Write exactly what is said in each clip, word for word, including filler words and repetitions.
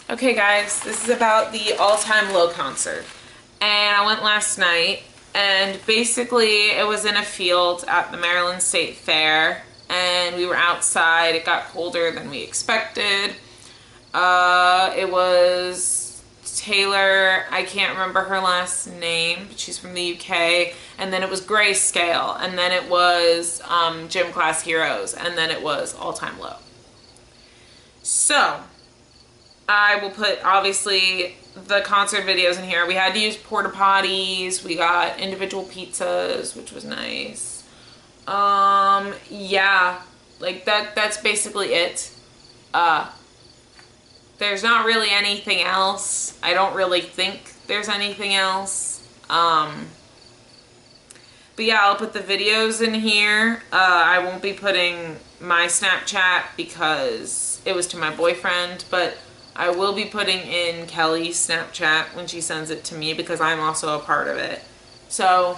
Okay guys, this is about the All Time Low concert. And I went last night, and basically it was in a field at the Maryland State Fair, and we were outside. It got colder than we expected. Uh, it was Taylor, I can't remember her last name, but she's from the U K, and then it was Grayscale, and then it was um, Gym Class Heroes, and then it was All Time Low. So, I will put, obviously, the concert videos in here. We had to use porta potties. We got individual pizzas, which was nice. Um, yeah, like that, that's basically it. Uh, there's not really anything else. I don't really think there's anything else. Um, but yeah, I'll put the videos in here. Uh, I won't be putting my Snapchat because it was to my boyfriend, but I will be putting in Kelly's Snapchat when she sends it to me because I'm also a part of it. So,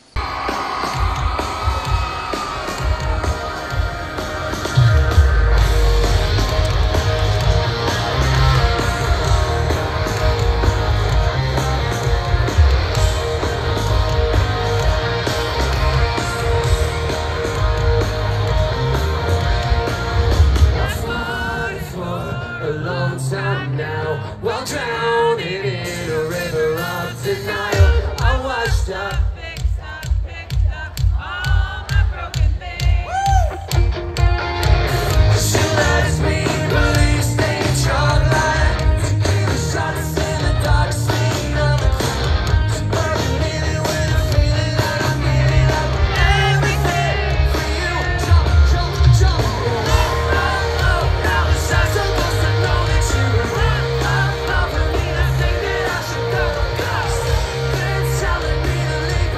while drowning in a river of denial, I washed up, fixed up, picked up all my broken things. She lets me release the chalk line, tequila shots in the dark scene of the crowd. She burning in it with a feeling that I'm giving up everything for you. Jump, jump, jump. Oh, oh, oh, now I'm supposed to know that you were telling me to leave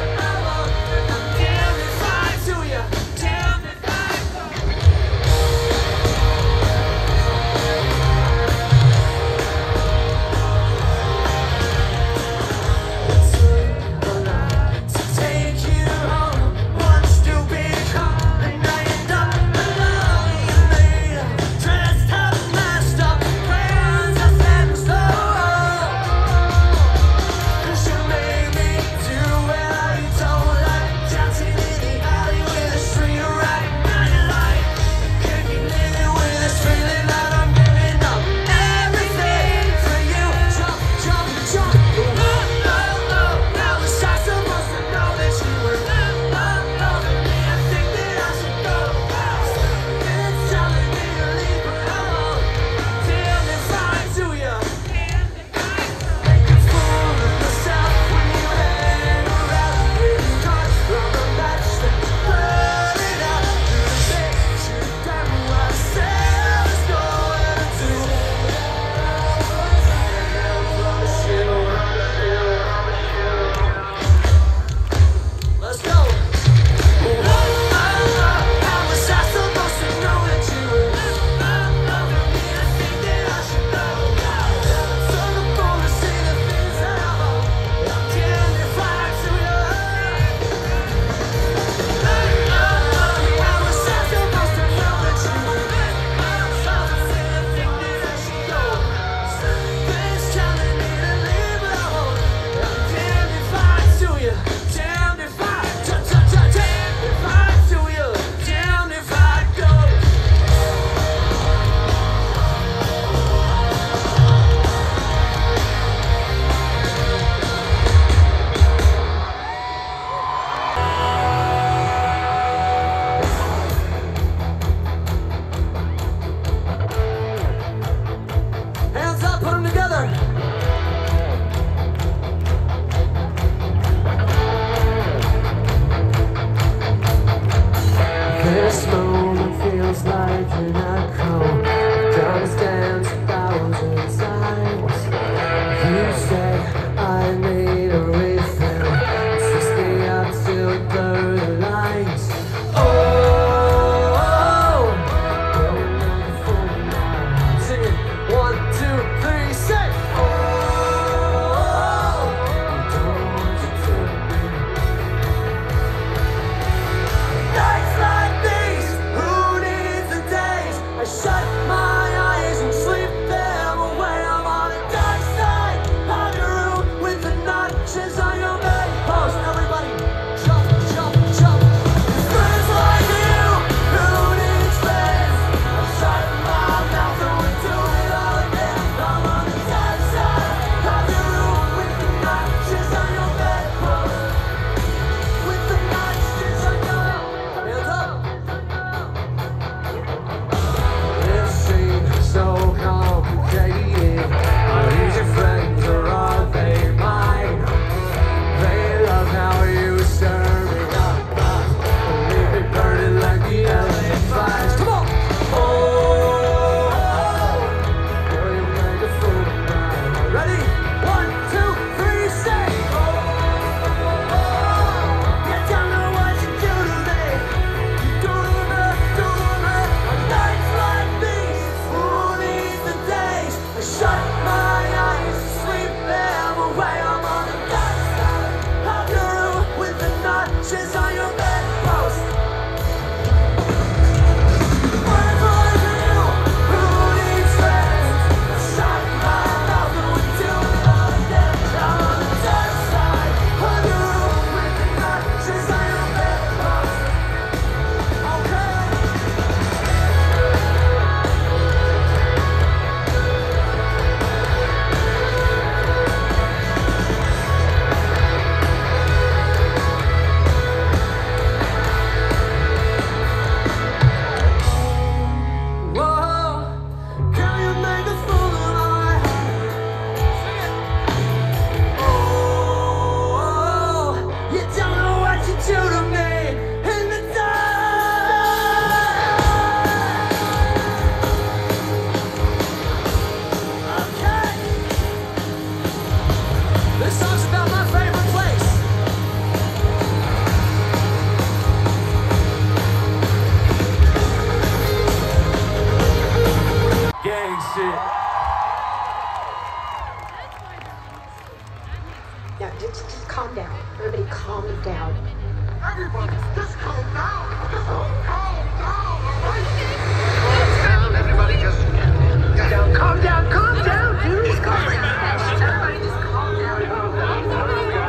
calm down. Everybody calm down. Everybody, just calm down. Just calm down. Calm down. Everybody, just calm down. Calm down. Calm down, dude. Just calm down. Everybody, just calm down. Calm down. Calm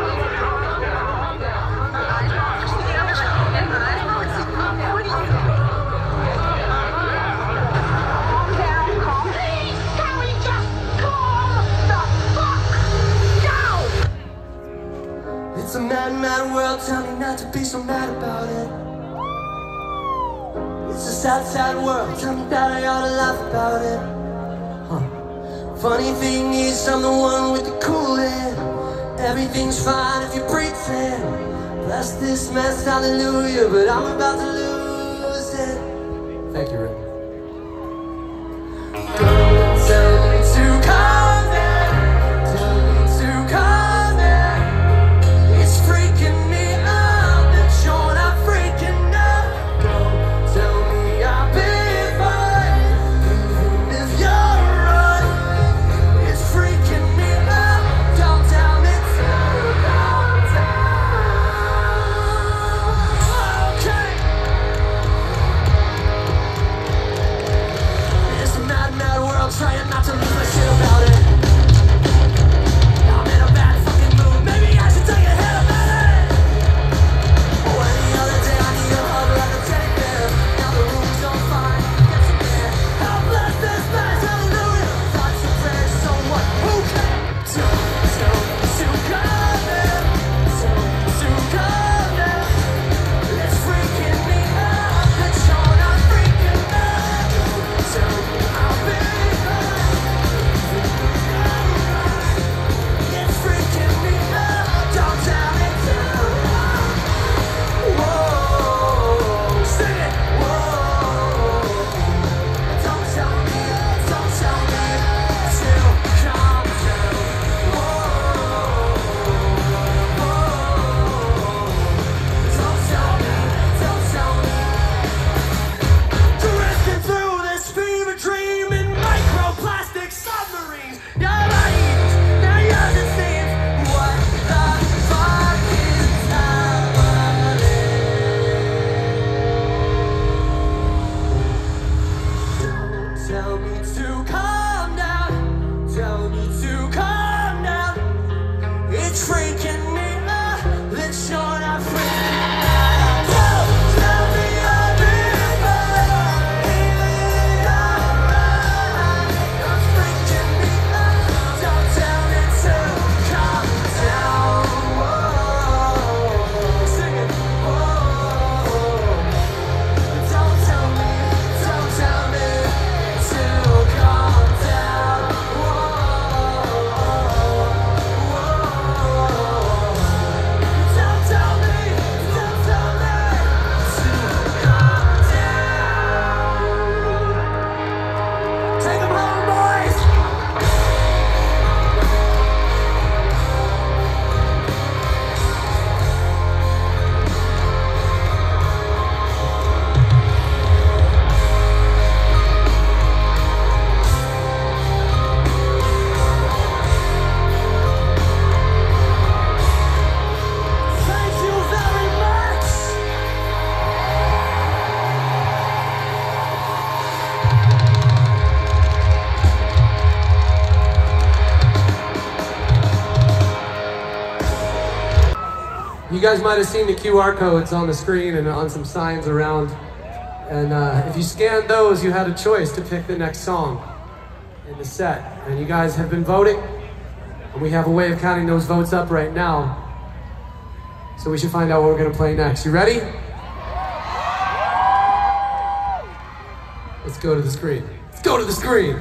It's a mad, mad world, tell me not to be so mad about it. It's a sad, sad world, tell me that I ought to laugh about it. Huh. Funny thing is, I'm the one with the cool head. Everything's fine if you pretend. Bless this mess, hallelujah, but I'm about to lose it. Thank you, Rick. Don't tell me to calm down. Tell me to calm down. It's freaking me out that you're not freaking out. Don't tell me I'll be fine, even if you're right. It's freaking me out. Don't tell me to calm down. Okay. It's a mad, mad world, trying not to lose my shit about it. I'm in a bad fucking mood, maybe I should take a hit about it. Oh, any other day I need a hug like a teddy bear. Now the room's on fire, get some air. God bless this mess, hallelujah. Thoughts and prayers, so what, who cares? So, so, so calm down. So, so calm down. It's freaking me out that you're not freaking out. So, I'll be fine. It's freaking me out. Don't tell me to. Whoa, sing it. Whoa. Don't tell me, don't tell me to calm down. Whoa, whoa. Don't tell me, don't tell me. Drifting through this fever dream in microplastic submarines. You're naive, now you understand what the fuck is happening. Don't tell me to calm down. Tell me to calm down. It's freaking me out that you're not freaking out. Don't tell me I'll be fine. It's freaking me out. Don't tell me to calm down. Whoa, sing it. Whoa, don't tell me, don't tell me to calm down. Whoa, whoa. Don't tell me, don't tell me to calm down. Take 'em home, boys. Thank you very much. You guys might have seen the Q R codes on the screen and on some signs around. And uh, if you scanned those, you had a choice to pick the next song in the set. And you guys have been voting. And we have a way of counting those votes up right now. So we should find out what we're going to play next. You ready? Let's go to the screen. Let's go to the screen.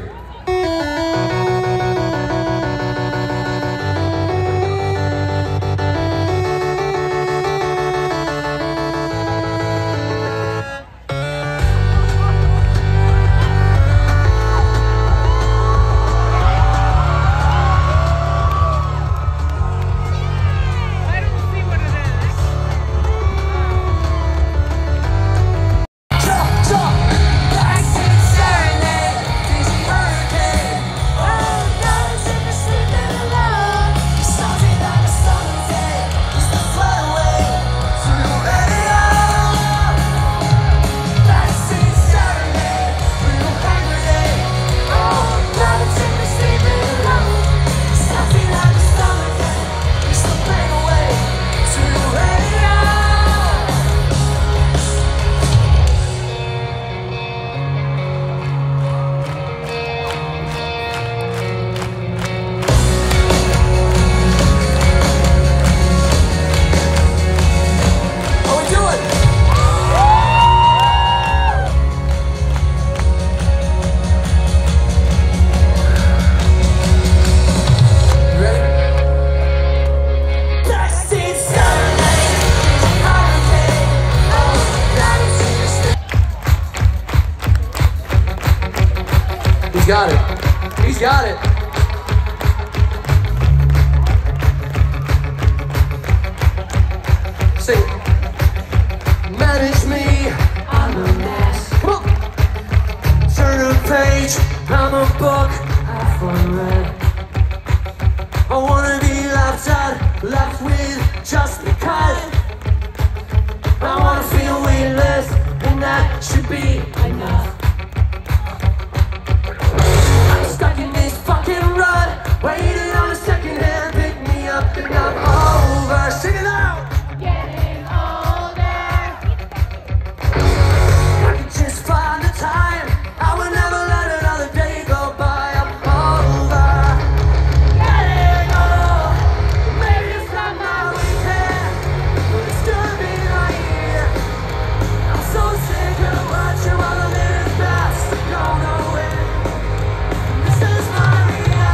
Backseat, Serenade, got it. Sing it. Manage me, I'm a mess. Come on. Turn a page, I'm a book I've unread. I wanna be left out, left with just because. I wanna feel weightless, and that should be enough. I'm stuck in this fucking rut, waiting on a second hand, pick me up and I'm over. Sing it out! Getting older. I could just find the time, I would never let another day go by. I'm over. Getting old. Maybe it's not my Weekend, but it's gonna be right here. I'm so sick of watching while the minutes pass and go nowhere. This is my reality.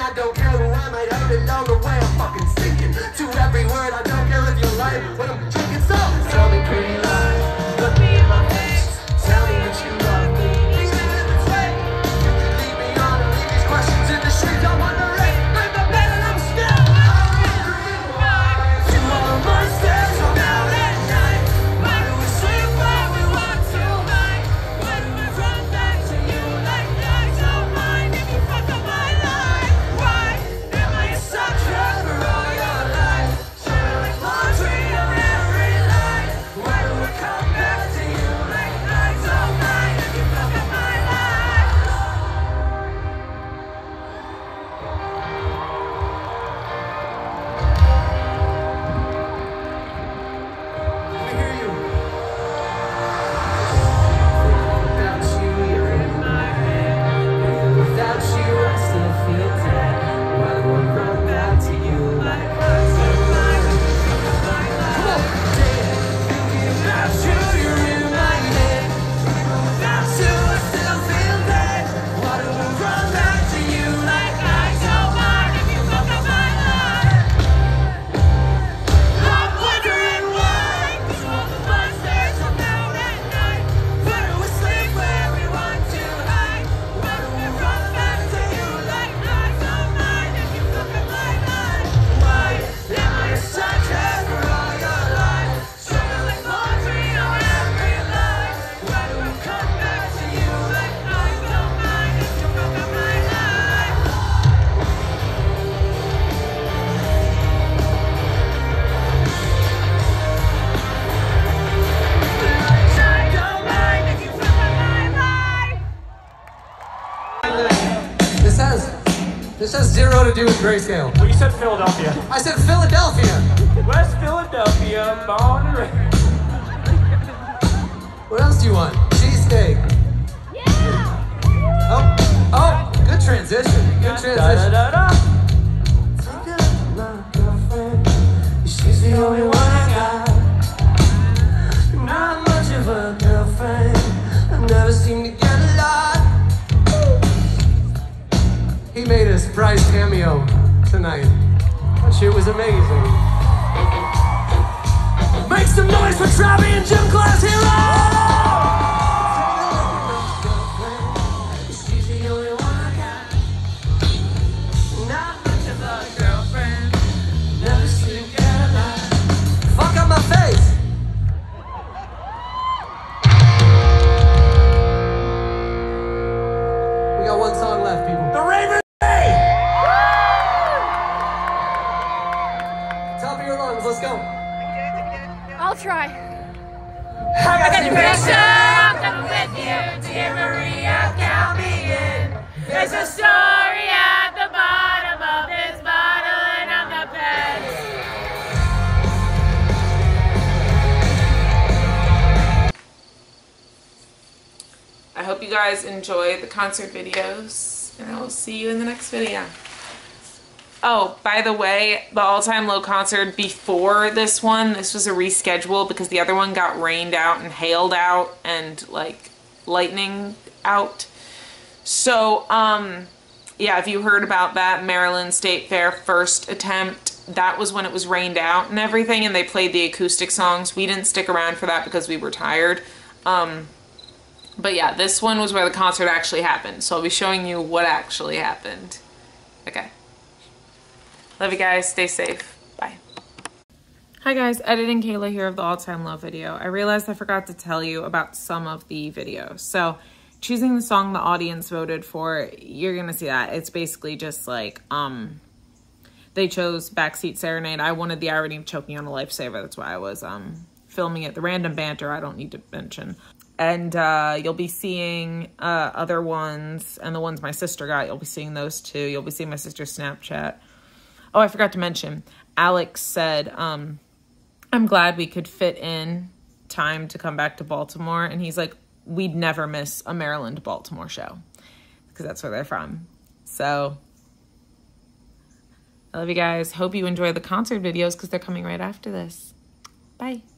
I don't care who I might hurt along the way. I'm fucking singing to every word. I don't care if you're lying when I'm drinking. So tell me pretty lies, look me in my face. Tell me that you love me, even if it's fake. You can leave me on and leave these questions in the streets. I'm wondering, in the bed and I'm still wondering why. You are the monsters I'm out at night. Why do we sleep when we want to hide? Why do we run back to you like I don't mind if you fuck up my life? Why am I a sucker for all your life? Shining like laundry on every line. Why do we come back to you like I don't mind if you fuck up my life? I hear you. Without you, you're in my head. Without you, I still feel dead. Why do I run back to you like I don't mind if you fuck up my life? Dead. Thinking about you, you're in my head. Without you, I still feel dead. Why do I run back to you like I don't mind if you fuck up my life? I'm wondering why. 'Cause all the monsters come out at night. Why do we sleep where we want to hide? Why do we run back to you like I don't mind if you fuck up my life? Why am I a sucker for all your lies? Shining like laundry on every line. Why do we come back to you like I don't mind if you fuck up my life? I don't mind if you fuck up my life. This has this has zero to do with grayscale. Well, you said Philadelphia. I said Philadelphia. West Philadelphia, born and raised. What else do you want? Cheesesteak. Yeah. Oh, oh, good transition. Good Da, transition. da, da, da. She's the only one I got. Not much of a girlfriend. I never seem to get a lot. He made a surprise cameo tonight. That shit was amazing. Make some noise for Travi and Gym Class Hero! She's the only one I got. Not much of a girlfriend. Never seem to get a lot. Fuck up my face. We got one song left, people. The Raven! Top of your lungs, let's go. I'll try. I got the Pressure, I'm coming with you. Dear Maria, count me in. There's a story at the bottom of this bottle, and I'm the best. I hope you guys enjoy the concert videos, and I will see you in the next video. Oh, by the way, the all-time low concert before this one, this was a reschedule because the other one got rained out and hailed out and like lightning out. So, um, yeah, if you heard about that Maryland State Fair first attempt, that was when it was rained out and everything, and they played the acoustic songs. We didn't stick around for that because we were tired. Um, but yeah, this one was where the concert actually happened. So I'll be showing you what actually happened. Okay. Love you guys. Stay safe. Bye. Hi guys, editing Kayla here of the all-time low video. I realized I forgot to tell you about some of the videos. So choosing the song the audience voted for, you're gonna see that. It's basically just like, um, they chose Backseat Serenade. I wanted the irony of choking on a lifesaver. That's why I was um, filming it. The random banter, I don't need to mention. And uh, you'll be seeing uh, other ones, and the ones my sister got, you'll be seeing those too. You'll be seeing my sister's Snapchat. Oh, I forgot to mention, Alex said, um, I'm glad we could fit in time to come back to Baltimore. And he's like, we'd never miss a Maryland-Baltimore show because that's where they're from. So I love you guys. Hope you enjoy the concert videos because they're coming right after this. Bye.